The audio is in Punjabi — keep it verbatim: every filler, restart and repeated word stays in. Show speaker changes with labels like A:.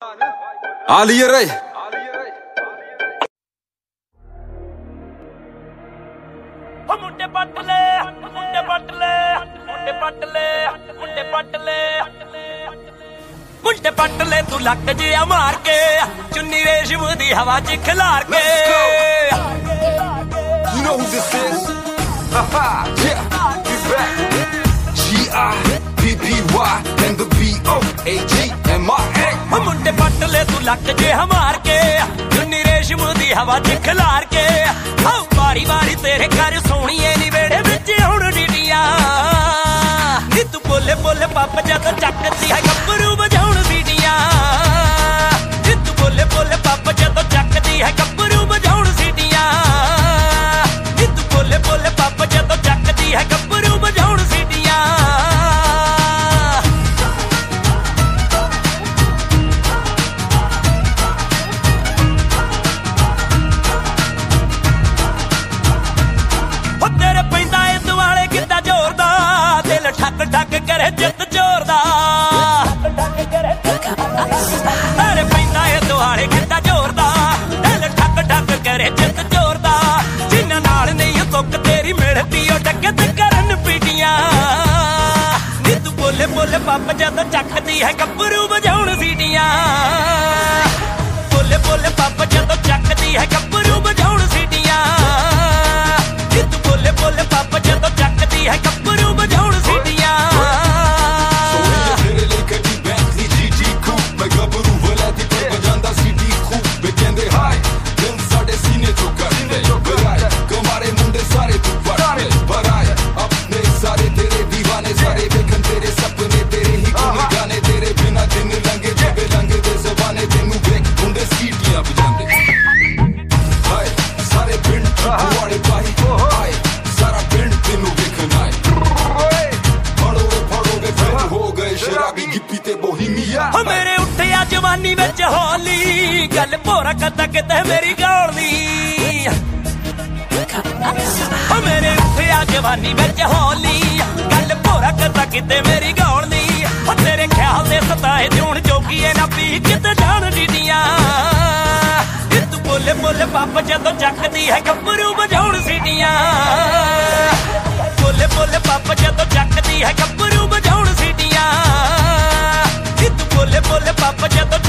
A: Ali Ray.
B: ਮੁੰਡੇ ਪੱਟ ਲੈ ਮੁੰਡੇ ਪੱਟ ਲੈ ਮੁੰਡੇ ਪੱਟ ਲੈ ਮੁੰਡੇ ਪੱਟ ਲੈ ਮੁੰਡੇ ਪੱਟ ਲੈ ਤੂੰ ਲੱਕ ਜਿਹਾ ਮਾਰ ਕੇ ਚੁੰਨੀ ਰੇਸ਼ਮ ਦੀ ਹਵਾ ਚ ਖਿਲਾਰ ਕੇ
A: You know who this is? Haha, yeah, we back. G I P P Y and the B O A G M I A.
B: ਮੁੰਡੇ ਪੱਟ ਲੈ ਤੂੰ ਲੱਕ ਜਿਹਾ ਮਾਰ ਕੇ ਚੁੰਨੀ ਰੇਸ਼ਮ ਦੀ ਹਵਾ ਚ ਖਿਲਾਰ ਕੇ ਆਹ ਵਾਰੀ ਵਾਰੀ ਤੇਰੇ ਘਰ ਸੋਹਣੀਏ ਨੀ ਵੇੜੇ ਵਿੱਚ ਹੁਣ ਡੀਡੀਆਂ ਨੀ ਤੂੰ ਬੋਲੇ ਬੋਲੇ ਪੱਪ ਜਦੋਂ ਚੱਕਦੀ ਹੈ ਗੱਭਰੂ ਵਜਾਉਣ ਸੀਟੀਆਂ ਨੀ ਤੂੰ ਬੋਲੇ ਬੋਲੇ ਪੱਪ ਜਦੋਂ ਚੱਕਦੀ ਹੈ ਗੱਭਰੂ ਵਜਾਉਣ ਸੀਟੀਆਂ ਨੀ ਤੂੰ ਬੋਲੇ ਬੋਲੇ ਪੱਪ ਜਦੋਂ ਚੱਕਦੀ ਹੈ ਗੱਭਰੂ ਵਜਾਉਣ ਸੀਟੀਆਂ ਤੇਰੇ ਪੈਂਦਾ ਏ ਦੁਆਲੇ ਕਿੱਦਾਂ ਜ਼ੋਰ ਦਾ ਦਿਲ ਠੱਕ ਠੱਕ ਕਰੇ ਜਿੱਤ ਜ਼ੋਰ ਦਾ ਤੇਰੇ ਪੈਂਦਾ ਏ ਦੁਆਲੇ ਕਿੱਦਾਂ ਜ਼ੋਰ ਦਾ ਦਿਲ ਠੱਕ ਠੱਕ ਕਰੇ ਜਿੱਤ ਜ਼ੋਰ ਦਾ ਜਿੰਨਾਂ ਨਾਲ ਨਹੀਂ ਤੁੱਕ ਤੇਰੀ ਮਿਲਦੀ ਉਹ ਡੱਕਤ ਕਰਨ ਪੀਟੀਆਂ ਨੀ ਤੂੰ ਬੋਲੇ ਬੋਲੇ ਪੱਪ ਜਦੋਂ ਚੱਕਦੀ ਹੈ ਗੱਭਰੂ ਵਜਾਉਣ ਸੀਟੀਆਂ ਬੋਲੇ ਬੋਲੇ ਪੱਪ ਜਦੋਂ ਚੱਕਦੀ ਹੈ ਗੱਭਰੂ ਵਜਾਉਣ ਸੀਟੀਆਂ ਨੀ ਤੂੰ ਬੋਲੇ ਬੋਲੇ ਪੱਪ ਜਦੋਂ ਚੱਕਦੀ ਹੈ ਗੱਭਰੂ ਵਜਾਉਣ ਸੀਟੀਆਂ
A: ਤੇਰੇ ਲਈ ਕੱਢੀ ਬੈਂਟਲੀ ਜੀ ਜੀ ਕੂਪ ਮੈਂ ਗੱਭਰੂ ਵਲਾਦੀ ਤੇ ਵਜਾਂਦਾ ਸੀਟੀ ਖੂਬ ਵੇ ਕਹਿੰਦੇ ਹਾਈ ਦਿਲ ਸਾਡੇ ਸੀਨੇ ਚੋਂ ਕਰਦੇ ਬਰਾਏ ਕਮਾਰੇ ਮੁੰਡੇ ਸਾਰੇ ਤੂੰ ਵੜਦੇ ਬਰਾਏ ਆਪਣੇ ਸਾਰੇ ਤੇਰੇ دیਵਾਨੇ ਸਾਰੇ ਵੇਖਣ ਤੇਰੇ ਸੁਪਨੇ ਤੇਰੇ ਹੀ ਗੁਣ ਗਾਣੇ ਤੇਰੇ ਬਿਨਾ ਦਿਨ ਲੰਘੇ ਜਿਵੇਂ ਲੰਘਦੇ ਜ਼ਬਾਨੇ ਤੈਨੂੰ ਵੇਖ ਮੁੰਡੇ ਸੀਟੀਆਂ ਵਜਾਉਂਦੇ ਹਾਏ ਸਾਰੇ ਪਿੰਡ ਵਾਲੇ ਭਾਈ ਹਾਏ ਸਾਰਾ ਪਿੰਡ ਤੈਨੂੰ ਵੇਖਣ ਆਏ ਫੜੋਗੇ ਫੜੋਗੇ ਫਿਰ ਹੋ ਗਏ ਸ਼ਰਾਬੀ ਗਿੱਪੀ ਤੇ ਬੋਹੀਮੀਆ
B: ਹੋ ਮੇਰੇ ਉੱਠਿਆ ਜਵਾਨੀ ਵਿੱਚ ਹੋਲੀ ਗੱਲ ਭੋਰਾ ਕਰਦਾ ਕਿਤੇ ਮੇਰੀ ਗਾਲ ਦੀ ਹੋ ਮੇਰੇ ਉੱਠਿਆ ਜਵਾਨੀ ਵਿੱਚ ਹੋਲੀ ਗੱਲ ਭੋਰਾ ਕਰਦਾ ਕਿਤੇ ਮੇਰੀ ਗਾਲ ਦੀ ਹੋ ਤੇਰੇ ਖਿਆਲ ਦੇ ਸਤਾਏ ਜੂਣ ਜੋਗੀਏ ਨਾ ਪੀ ਕਿਤੇ ਜਾਣ ਡੀਡੀਆਂ ਨੀ ਤੂੰ ਬੋਲੇ ਬੋਲੇ ਪੱਪ ਜਦੋਂ ਚੱਕਦੀ ਹੈ ਗੱਭਰੂ ਵਜਾਉਣ ਸੀਟੀਆਂ ਬੋਲੇ ਬੋਲੇ ਪੱਪ ਜਦੋਂ ਚੱਕਦੀ ਹੈ ਗੱਭਰੂ ਵਜਾਉਣ ਸੀਟੀਆਂ ਨੀ ਤੂੰ ਬੋਲੇ ਬੋਲੇ ਪੱਪ ਜਦੋਂ